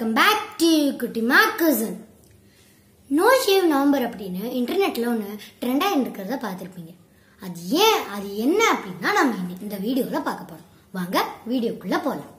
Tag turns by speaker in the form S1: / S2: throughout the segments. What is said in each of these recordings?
S1: welcome back to Kutti Cousin. No shave November அப்படினு இன்டர்நெட்ல ஒன்னு ட்ரெண்ட் ஆயிட்டு இருக்கறத பாத்திருப்பீங்க. அது என்ன அப்படினா நாம இந்த வீடியோல பார்க்க போறோம். வாங்க வீடியோக்குள்ள போலாம்.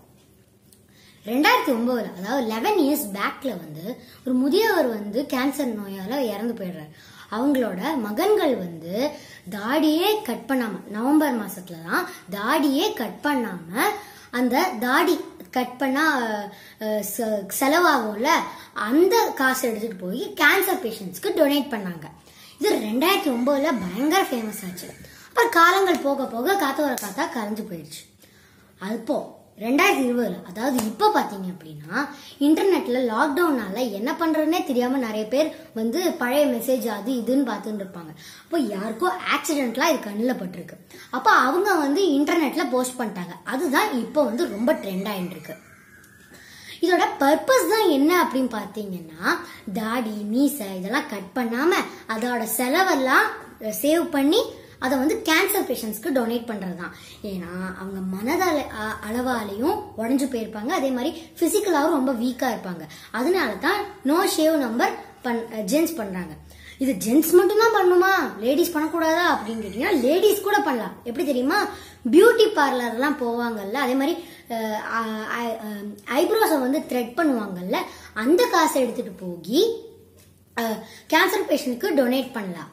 S1: 2009 அதாவது 11 இயர்ஸ் பேக்ல ஒரு முதியவர் கேன்சர் நோயால இறந்து போயிடுறாரு. அவங்களோட மகன்கள் தாடியே கட் பண்ணாம நவம்பர் மாசத்துல தான் தாடியே கட் பண்ணாம அந்த தாடி கட் பண்ணா செலவாகும்ல அந்த காசு எடுத்துட்டு போய் கேன்சர் பேஷண்ட்ஸ்க்கு டொனேட் பண்ணாங்க. இது 2009ல பயங்கர ஃபேமஸ் ஆச்சு. அப்புறம் காலங்கள் போக போக காத்தோர காத்தா கரைஞ்சு போயிடுச்சு. அப்போ 2020 அதாவது இப்ப பாத்தீங்க அப்படின்னா இன்டர்நெட்ல லாக்டவுனால என்ன பண்றதுன்னே தெரியாம நிறைய பேர் பழைய மெசேஜ் அது இதுன்னு பார்த்துட்டு இருப்பாங்க. அப்போ யாருக்கோ ஆக்சிடென்ட்லாம் இது கண்ணில் பட்டிருக்கு. அப்ப அவங்க இன்டர்நெட்ல போஸ்ட் பண்ணிட்டாங்க. அதுதான் இப்போ ரொம்ப ட்ரெண்ட் ஆயிட்டு இருக்கு. இதோட பர்பஸ் தான் என்ன அப்படின்னு பாத்தீங்கன்னா தாடி மீசை இதெல்லாம் கட் பண்ணாம அதோட செலவெல்லாம் சேவ் பண்ணி அதை கேன்சர் பேஷண்ட்ஸ்க்கு டொனேட் பண்றதுதான். ஏன்னா அவங்க மனதால அளவாலையும் உடஞ்சு போயிருப்பாங்க, அதே மாதிரி பிசிக்கலாவும் ரொம்ப வீக்கா இருப்பாங்க. அதனாலதான் நோ ஷேவ் நம்பர் ஜென்ஸ் பண்றாங்க. இது ஜென்ஸ் மட்டும் தான் பண்ணுமா, லேடிஸ் பண்ணக்கூடாதா அப்படின்னு கேட்டீங்கன்னா லேடிஸ் கூட பண்ணலாம். எப்படி தெரியுமா, பியூட்டி பார்லர் எல்லாம் போவாங்கல்ல, அதே மாதிரி ஐப்ரோஸை த்ரெட் பண்ணுவாங்கல்ல, அந்த காசை எடுத்துட்டு போய் கேன்சர் பேஷண்ட்க்கு டொனேட் பண்ணலாம்.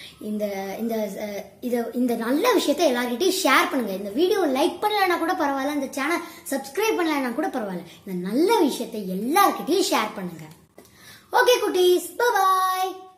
S1: இந்த நல்ல விஷயத்தை எல்லார்கிட்டயும் ஷேர் பண்ணுங்க. இந்த வீடியோ லைக் பண்ணலன்னா கூட பரவாயில்ல, இந்த சேனல் சப்ஸ்கிரைப் பண்ணலன்னா கூட பரவாயில்ல. இந்த நல்ல விஷயத்தை எல்லார்கிட்டயும் ஷேர் பண்ணுங்க. ஓகே குட்டீஸ், பை பாய்.